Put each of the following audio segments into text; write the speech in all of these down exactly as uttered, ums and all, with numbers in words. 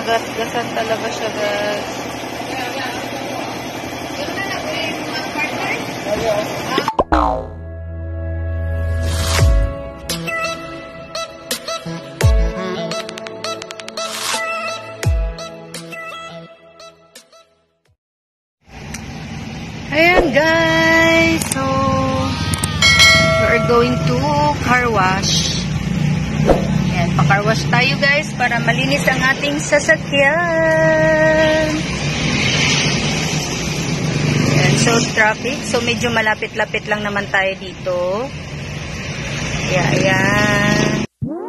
nagasgasan talaga siya, guys. Ayan, guys. So, we're going to car wash. Ayan, pa-car wash tayo, guys, para malinis ang ating sasakyan. Ayan, so traffic. So, medyo malapit-lapit lang naman tayo dito. Ayan, ayan.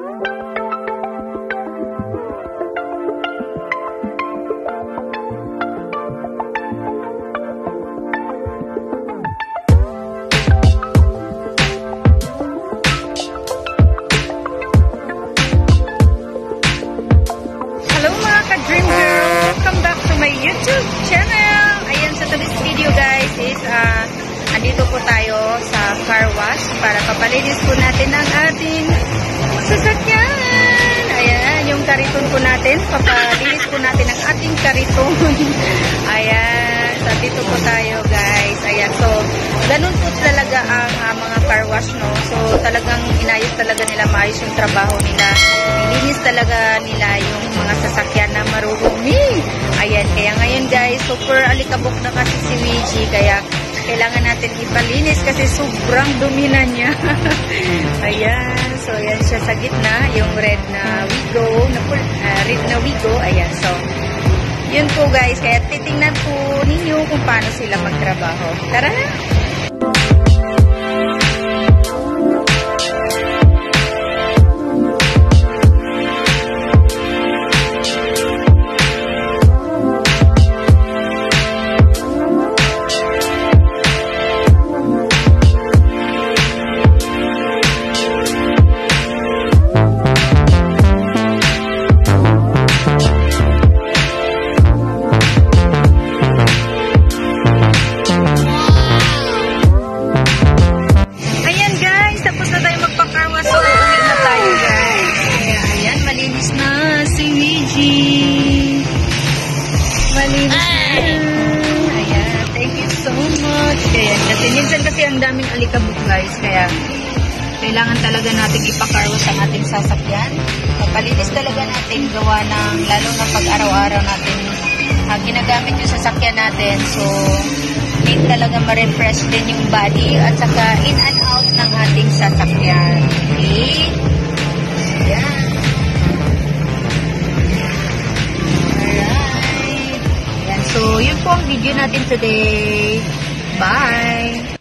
Dream Girl, welcome back to my YouTube channel. Ayan, sa so today's video, guys, is uh, andito po tayo sa car wash para papalinis po natin ang ating sasakyan. Ayan, yung kariton po natin, papalinis po natin ang ating kariton. Ayan, so dito po tayo, guys. Ayan, so ganun po talaga ang uh, mga car wash, no? So talagang inayos talaga nila, maayos yung trabaho nila. Nilinis talaga nila yung mga sasakyan na marurumi. Ayan, kaya ngayon, guys, super alikabok na kasi si Luigi, kaya kailangan natin ipalinis kasi sobrang dumi na niya. Ayan, so ayan siya sa gitna, yung red na Wigo, na uh, red na Wigo. Ayan, so yun po, guys, kaya titingnan po ninyo kung paano sila magtrabaho. Tara na! Kasi minsan kasi ang daming alikabok, guys, kaya kailangan talaga natin ipakarwas ang ating sasakyan. Papalinis talaga natin, gawa ng lalo na pag araw-araw natin uh, ginagamit yung sasakyan natin. So need talaga ma-refresh din yung body at saka in and out ng ating sasakyan. Okay? Ayan. Alright. Ayan. So yun po ang video natin today. Bye!